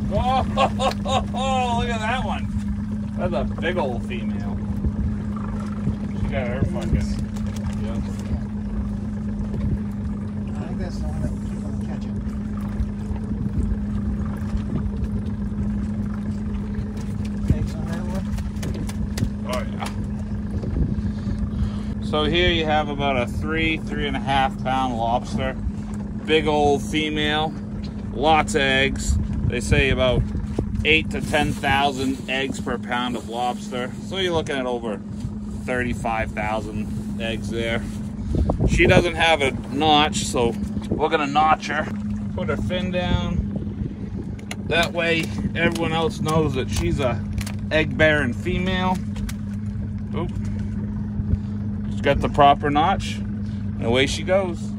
Oh, look at that one. That's a big old female. She got her fucking. Yep. I think that's the one that we keep on catching. Eggs on that one? Oh, yeah. So here you have about a 3.5 pound lobster. Big old female. Lots of eggs. They say about 8,000 to 10,000 eggs per pound of lobster. So you're looking at over 35,000 eggs there. She doesn't have a notch, so we're gonna notch her. Put her fin down. That way everyone else knows that she's a egg-bearing female. Oop. She's got the proper notch, and away she goes.